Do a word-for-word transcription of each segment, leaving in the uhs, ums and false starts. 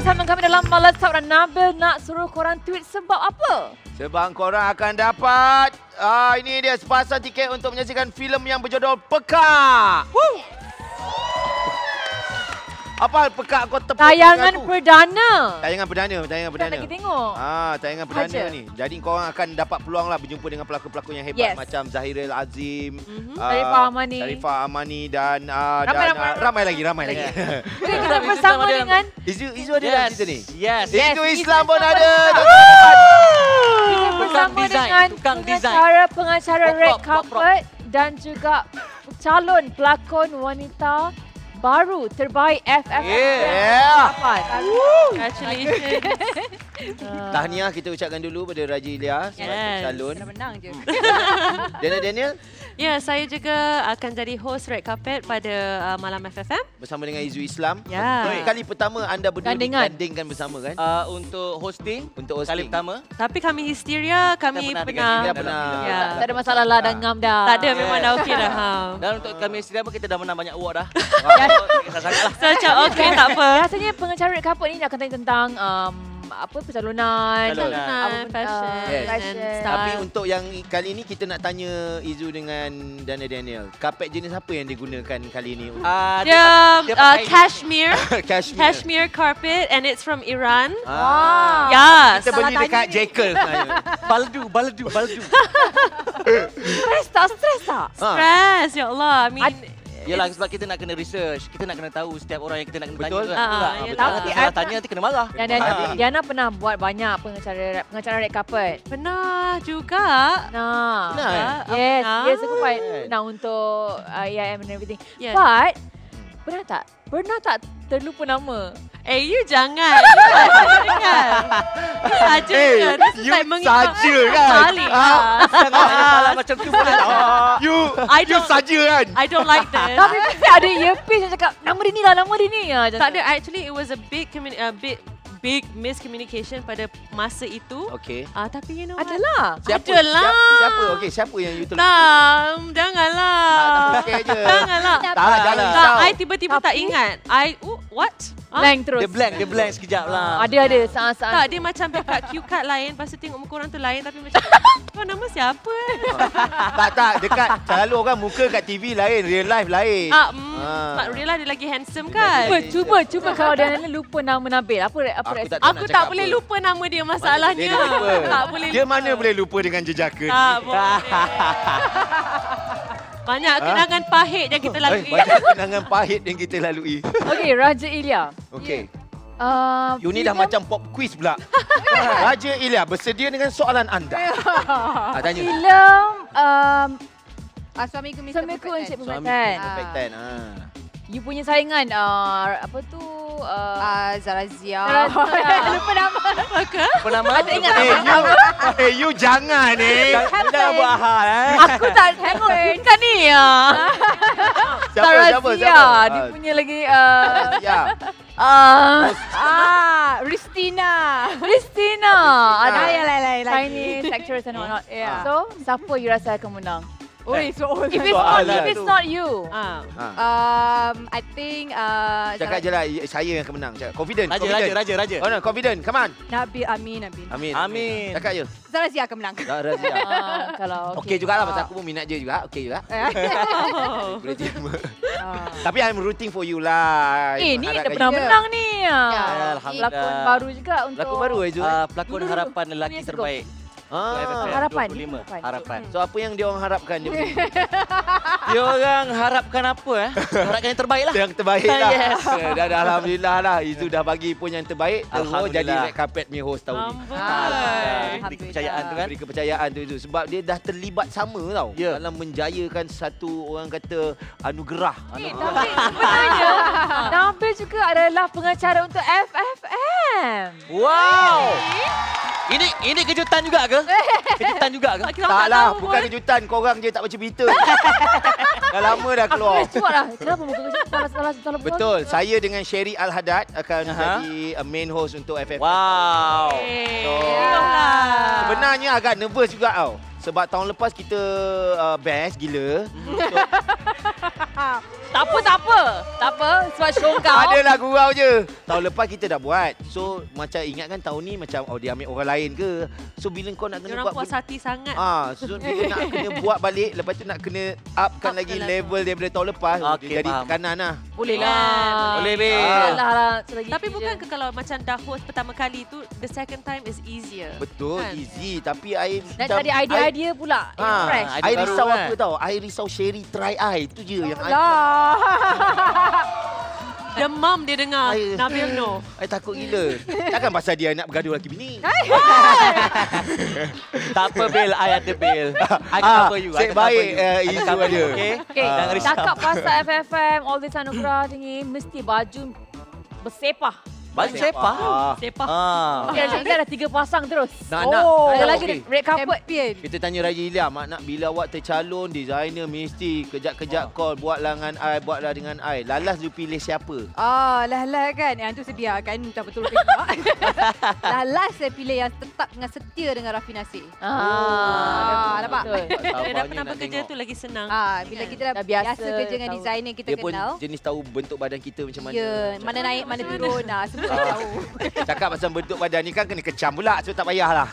bersama kami dalam Malas Talk dan Nabil nak suruh korang tweet sebab apa? Sebab korang akan dapat, uh, ini dia sepasang tiket untuk menyaksikan filem yang berjudul Pekak. Woo! Apa Pekak kau tepuk Tayangan aku? perdana. Tayangan perdana, tayangan perdana. Kita nak tengok. Ah, tayangan perdana Haja. ni. Jadi korang akan dapat peluang lah berjumpa dengan pelakon-pelakon yang hebat Yes. macam Zahiril Azim, Mm-hmm. uh, Sharifah Amani. Sharifah Amani dan uh, Ramai, dan ramai, uh, ramai lagi, ramai lagi. Kita kita bersama dengan Izu Izu ada dalam cerita ni. Yes. Yes, Izu Izu Islam pun Islam ada. kita bersama design, dengan tukang design. pengacara-pengacara Prop, red prop, prop, prop. carpet dan juga calon pelakon wanita baru terbaik F F M. Yeah. Congratulations. Tahniah kita ucapkan dulu pada Raja Ilya sebagai Yes. calon. Dah menang je. Daniel Daniel Ya, saya juga akan jadi host Red Carpet pada uh, Malam F F M. bersama dengan Izu Islam. Ya. Untuk kali pertama anda berdua Gandingan. digandingkan bersama kan? Uh, untuk hosting, Untuk hosting. kali pertama. Tapi kami Hysteria, kami pernah pernah. Kita dalam pernah. filem. Ya. Tak ada masalah lah dah ngam dah. Tak ada, memang dah okey dah. Ha. Dan untuk kami sendiri pun kita dah menang banyak award dah. Wah. Sangat lah. So, macam okey, tak apa. Biasanya pengacara red carpet ni akan tanya tentang um, apa pencalonan, Pencalonan, apa, fashion, uh, Yes. fashion. and style. Tapi untuk yang kali ni kita nak tanya Izu dengan Daniel Daniel. Kapet jenis apa yang digunakan kali ni? Uh, Dia dia uh, pakai- cashmere, Cashmere. cashmere carpet and it's from Iran. Ah. Yes. Kita beli Salah dekat tanya ni. Jekyll sebenarnya. baldu, baldu, baldu. Stres tak? Stres tak? Ha. Stress, ya Allah. I mean, Ad- Yelah sebab kita nak kena research. Kita nak kena tahu setiap orang yang kita nak kena Betul. tanya. Ah, Betul tak? ya, Betul. tapi Nanti salah I- tanya nanti kena marah. Dan Diana, Ah. Diana pernah buat banyak pengacara pengacara red carpet. pernah juga. Nah. Pernah, eh? Yes, Pernah. yes aku buat Right. pernah untuk uh, A I M and everything. Yes. But pernah tak? Pernah tak terlupa nama? Eh, you jangan. You jangan. You saja Eh, je. This is you like mengingat saja kan? balik. Ah. Ah. Jangan salah macam tu boleh tak? You, I you don't- saja kan? I don't like this. Tapi mesti ada earpiece yang cakap nama dia ni lah, nama dia ni. Ha, macam Tak tu. ada. Actually, it was a big, communi- a big, big miscommunication pada masa itu. Okey. Ah, tapi you know what? Adalah. Siapa? Adalah. Siapa? Siapa? Okey, siapa yang you terlupa? Tak, janganlah. Tak, tak okey je. Janganlah. Tak, jangan Tak, Tak, risau. I tiba-tiba tak Tapi- ingat. I, oh, what? Ah? Blank terus. Dia blank, dia blank sekejap lah. Ada ada saat-saat. Tak, dia macam dekat cue card lain. Lepas tu tengok muka orang tu lain. Tapi macam, kau nama siapa? Tak, tak. Dekat selalu orang muka kat T V lain, real life lain. Ah, mm, Ah. sebab Rila dia lagi handsome Cuba, kan? cuba, cuba kalau Diana lupa nama Nabil. Apa apa Aku reaksi? tak tahu Aku nak tak cakap boleh apa. lupa nama dia masalahnya. Dia dah lupa. Tak boleh Dia lupa. mana boleh lupa dengan jejaka Tak ni? boleh. Banyak kenangan pahit yang kita Eh, lalui. banyak kenangan pahit yang kita lalui. Okey, Raja Ilya. Okey. Uh, You ni dah macam pop quiz pula. Raja Ilya bersedia dengan soalan anda. Ah, tanya. filem um, Ah, suamiku Mister Suamiku Encik Suami Pematan. Perfect ten. Ah. You punya saingan uh, apa tu? Uh, Ah, Zarazia. Zarazia. Lupa nama. Apa nama? Tak ingat Eh, nama. you, eh, you jangan eh. Dah buat hal eh. Aku tak tengok kan ni ya. Siapa, siapa, Zarazia. siapa? Dia punya lagi uh, Ya. uh, Ah, Ristina. Christina. Ah, Ada ya, lah, lah, lah. Chinese actress and whatnot. Yeah. So, siapa you rasa akan menang? Oi, so If it's not, Soalan if it's tu. not you. Ah. Ha. Um, I think uh, Cakap je lah, saya yang akan menang. Cakap. Confident, Raja, confident. raja, raja, raja. Oh no, confident. Come on. Nabil Amin Amin. Amin. Amin. Cakap je. Zarazia akan menang. Dah Razia. Ah, kalau Okey jugalah pasal aku pun minat je juga. Okey juga. Oh. Boleh terima. Ah. Tapi I'm rooting for you lah. Eh, ni dah Mengharapkan pernah you. menang ni. Ya, Alhamdulillah. Pelakon baru juga untuk Lagu baru eh, Zul? Uh, pelakon Dulu, dulu. harapan lelaki Punya sekolah. terbaik. Ah. F F M harapan, dua puluh lima. harapan. Harapan. So apa yang dia orang harapkan dia punya? Dia orang harapkan apa eh? Harapkan yang terbaik lah. Yang terbaik lah. Yes. Eh, dah, dah, Alhamdulillah lah. Izu dah bagi pun yang terbaik. Terus Alhamdulillah. jadi red carpet punya host tahun ni. Amboi. Alhamdulillah. Beri kepercayaan tu kan. Beri kepercayaan tu Izu. Sebab dia dah terlibat sama tau. Ya. Dalam menjayakan satu orang kata anugerah. Eh, Anugerah. tapi sebenarnya Nabil juga adalah pengacara untuk F F M. Wow. Ini ini kejutan juga ke? Kejutan juga ke? Kita orang Tak lah, tahu bukan pun. kejutan. Korang je tak baca berita. Dah lama dah Aku keluar. dah cuak lah. Kenapa muka kau salah salah salah Betul. Saya dengan Sherry Al-Haddad akan Aha. jadi uh, main host untuk F F M. Wow. Eh, So, tolonglah. Sebenarnya agak nervous juga tau. Sebab tahun lepas kita uh, best gila. So, Tak apa, tak apa. Tak apa, sebab show kau. Adalah gurau je. Tahun lepas kita dah buat. So macam ingatkan tahun ni macam oh dia ambil orang lain ke. So bila kau nak kena Diorang buat puas hati sangat. Ah, so bila nak kena buat balik, lepas tu nak kena upkan Up lagi ke level daripada tahun lepas. Okey, Jadi faham. tekanan lah. Boleh Yeah, lah. Boleh, Ah. Bil. Lah, lah. Selagi Tapi je. bukan ke kalau macam dah host pertama kali tu, the second time is easier. Betul, Kan? easy. Tapi I Nak cari idea-idea pula. Ha, Yang fresh. idea I baru risau kan? apa tau? I risau Sherry try I. Itu je yang I, Lah. Demam dia dengar. I, Nabil no. I takut gila. Takkan pasal dia nak bergaduh lagi bini. Tak apa, Bil. I ada Bil. I can Ah, cover you. I Cik can baik, cover you. eh, I can isu cover you, ada. Okay? Okay, Jangan risau. cakap pasal F F M, all this anugerah ni, mesti baju bersepah. Baju sepah. Ah, Sepah. Ah. Okay, macam kita ada tiga pasang terus. Nak, nak. Oh, Nak, ada nak, lagi okey. red carpet. Champion. Kita tanya Raja Ilham, Mak nak bila awak tercalon designer mesti kejap-kejap call buatlah dengan I, buatlah dengan I. Lalas you pilih siapa? Ah, lah lah kan. Yang tu sedia kan. Tak betul tengok. Lah last saya pilih yang tetap dengan setia dengan Rafi Nasir. Ah, nampak? betul. Dia dah Sabarnya pernah nak bekerja tengok. tu lagi senang. Ah, bila Kan? kita dah, Dah biasa biasa, kerja dengan tahu. designer yang kita Dia pun kenal. jenis tahu bentuk badan kita macam mana. Ya, mana naik, mana turun. Ah, semua dia tahu. Cakap pasal bentuk badan ni kan kena kecam pula. So tak payahlah.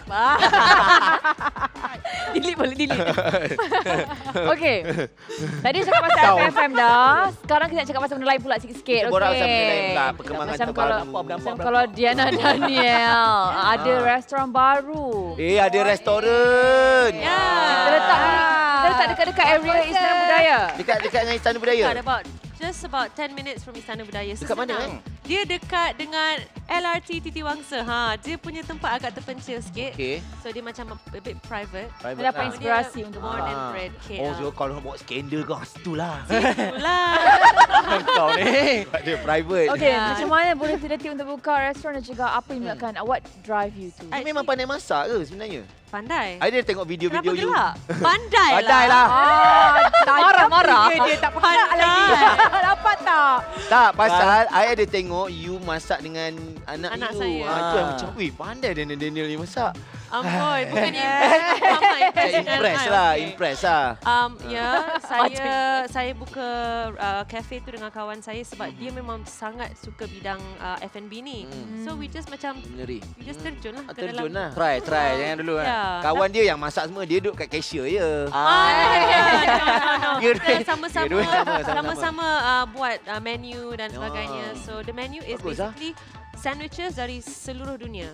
Delete boleh delete. Okay. Tadi cakap pasal Tahu. F F M dah. Sekarang kita nak cakap pasal benda lain pula sikit-sikit. Kita borak Okey. pasal benda lain pula, perkembangan macam terbaru. kalau, macam kalau Diana Daniel ada restoran baru. Eh, ada restoran. Ya. Kita letak ni, kita letak dekat-dekat area Istana Budaya. Dekat-dekat dengan Istana Budaya. Dekat about just about ten minutes from Istana Budaya. So Dekat mana, senang. Dia dekat dengan L R T Titi Wangsa. Ha, dia punya tempat agak terpencil sikit. Okey. So dia macam a bit private. Private Dia dapat lah. inspirasi untuk Born buat. and Ah. bred K L. Oh, so kalau nak buat skandal kau situlah. Itulah. Kau ni. Dia private. Okay, Ya. macam mana boleh terdetik untuk buka restoran dan juga apa yang menyebabkan what drive you to? Dia memang pandai masak ke sebenarnya? Pandai. I dia tengok Kenapa video-video you. gelak? Pandai lah. Pandai lah. Ah, Marah-marah. Dia tak pernah Pandai. lagi. Dapat tak? Tak, pasal I ada tengok you masak dengan anak, Anak you. saya. Ah, tu yang Ah. macam, wih pandai Daniel Daniel ni masak. Amboi, bukan impress. Mama impress Saya dengan impress I, lah, okay. impress lah. Um, ya, saya saya buka uh, cafe tu dengan kawan saya sebab Hmm. dia memang sangat suka bidang uh, F and B ni. Hmm. So we just macam Ngeri. we just terjun lah Ah, ke terjun dalam. lah. Try, try. Jangan dulu kan. Ya. Kawan dia yang masak semua, dia duduk kat cashier je. Ah, no, no, no. Ya, Kita dua- sama-sama ya, dua sama, sama-sama. sama-sama uh, buat uh, menu dan sebagainya. Oh. So the menu is Bagus, ah. basically sandwiches dari seluruh dunia.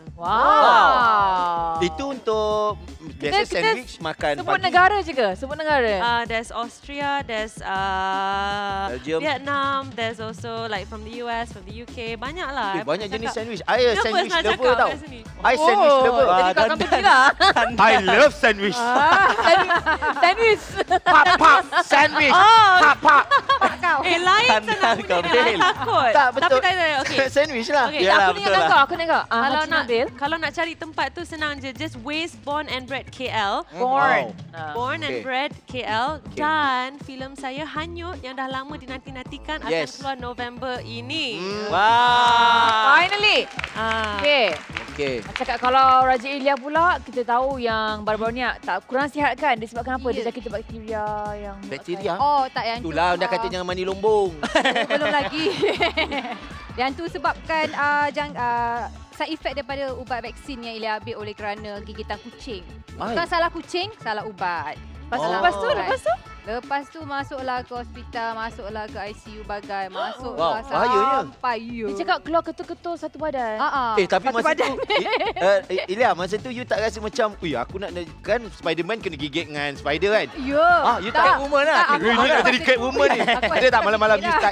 Wow. Itu untuk biasa kita sandwich makan Sebut pagi. negara je ke? Sebut negara. Uh, there's Austria, there's uh, Belgium. Vietnam, there's also like from the U S, from the U K. Banyak lah. Eh, banyak jenis Cakap. sandwich. I a Nervous sandwich nak lover cakap tau. kat sini. I sandwich lover. Jadi Ah, kau dan- company lah. I love sandwich. Sandwich. Pap pap sandwich. Pap pap. Eh, lain Tandang sangat kau, bunyi dia. Bil. Takut. Tak betul. Tapi tak ada. Okay. Sandwich lah. Okay. Yalah, Aku betul ingatkan lah. kau, aku ingat kau. Ah, Kalau Haji nak Nabil. kalau nak cari tempat tu senang je. Just Waze Born and Bred K L. Born. Wow. Ah. Born and Okay. Bred K L. Okay. Dan filem saya Hanyut yang dah lama dinanti-nantikan akan Yes. keluar November ini. Hmm. Wah. Finally. Ah. Okay. Okay. Cakap kalau Raja Ilya pula, kita tahu yang baru-baru ni tak kurang sihat kan? Disebabkan apa? Dia Ya. jangkit bakteria yang... Bakteria. Oh, tak yang tu. Itulah dah ah, kata jangan mandi lombong. Belum lagi. Yang tu sebabkan uh, jang, uh, side effect daripada ubat vaksin yang Ilya ambil oleh kerana gigitan kucing. Bukan Ai. salah kucing, salah ubat. Lepas tu, Oh. lepas tu, lepas tu? Lepas tu masuklah ke hospital, masuklah ke I C U bagai, masuklah Wow, bahayanya. sampai ya. Dia cakap keluar ketul-ketul satu badan. Ah, ah. Eh tapi Satu masa badan. tu eh, uh, Ilya masa tu you tak rasa macam ui aku nak kan Spiderman kena gigit dengan spider kan. Ya. Ah, you tak Catwoman lah. Tak, Eh, aku you nak aku jadi Catwoman ni. Aku Dia tak malam-malam you Yelah. start.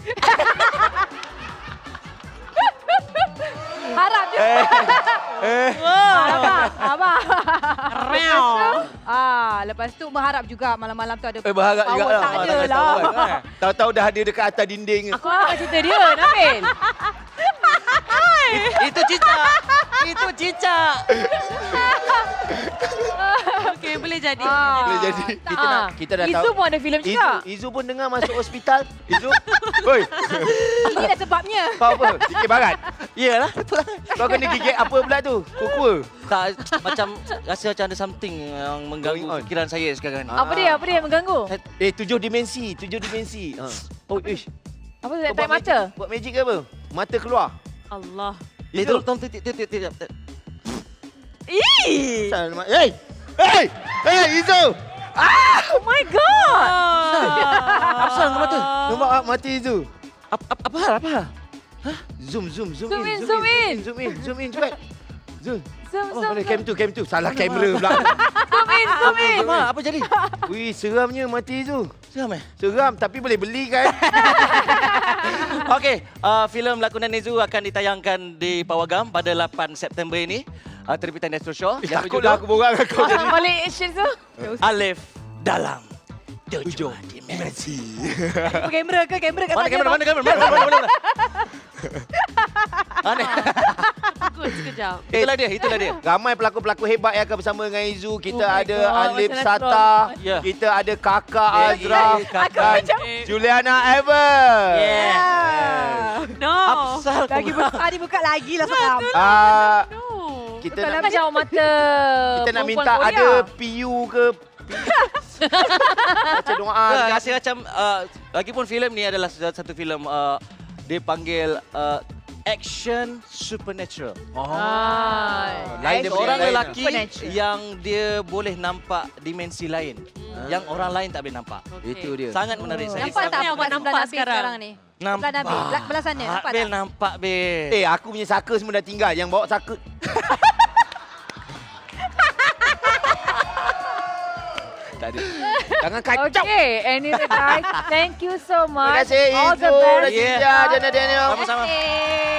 Harap je. Eh. Abang, abang. Real. Ah, lepas tu berharap juga malam-malam tu ada Eh berharap power. juga lah. Tak Ah, ada tak lah. tahu kan. Tahu-tahu dah ada dekat atas dinding. Aku nak cerita dia, Nabil. Itu cicak. Itu cicak. Okay, boleh jadi. Ah. Boleh jadi. Kita Ah. nak kita dah tahu. Izu pun ada filem Izu, juga. Izu pun dengar masuk hospital. Izu. Oi, Ini dah sebabnya. kau apa? Gigit barat. Iyalah. Kau kena gigit apa pula tu? Kukua. Tak, macam rasa macam ada something yang mengganggu Going on. fikiran saya sekarang ni. Ah. Apa dia? Apa dia yang mengganggu? Eh, tujuh dimensi, tujuh dimensi. Ha. Oh, ish. Apa Kau tak buat mata? magic- Buat magic ke apa? Mata keluar. Allah. Eh, Izu. tolong, tolong, titik, titik, titik. Ih. Asal nama- Hey! Hey! Hey, Izu! Oh my god. Apa salah dengan mata? Nampak tak mati Izu? Apa, apa, apa hal, apa hal? Zoom, zoom, zoom, Zoom in, in, zoom in. zoom in, zoom in, cepat. Zoom. Zoom, Oh, zoom, mana zoom. cam tu, cam tu. Salah kamera pula. Zoom in, zoom in. Apa, apa jadi? Wih, seramnya mati Izu. Seram eh? Seram, tapi boleh beli kan? Okey, uh, filem lakonan Nezu akan ditayangkan di Pawagam pada lapan September ini. Uh, terbitan Astro Show. Eh, takutlah aku borang dengan kau jadi. Pasang balik action tu. Alif dalam tujuh dimensi. Kamera ke kamera kat Mana sana, kamera, Bang? mana kamera, mana, mana, mana, mana. Mana? Takut sekejap. Itulah dia, itulah dia. Ramai pelakon-pelakon hebat yang akan bersama dengan Izu. Kita Oh my ada God, Alif macam Sata. Astro. Ya. Kita ada Kakak Ya, Azraf. ya, Kakak. Dan Juliana Ever. Yeah. No. Apsal Lagi kau. buka, dibuka lagi lah seram. Ah, No. kita Bukan nak macam mata kita nak perempuan minta Korea. ada P U ke macam doa Ah, dekat- rasa macam uh, lagipun filem ni adalah satu filem uh, dia panggil uh, action supernatural. Ah, Lain daripada Seorang yang lain lelaki Supernatural. yang dia boleh nampak dimensi lain yang orang lain tak boleh nampak. Okay. Itu dia. Sangat menarik. Saya Nampak tak Ni awak bukan nampak sebelah Nabil sekarang? sekarang ni? nampak. Sebelah Nabil, belah- belah sana, nampak Bil tak? nampak Bil. Eh, aku punya saka semua dah tinggal. Yang bawa saka. Tak ada. Jangan kacau. Okay, anyway guys, thank you so Terima much. kasih All Izu, the best. Razia, Jana Daniel. Sama-sama. Terima kasih.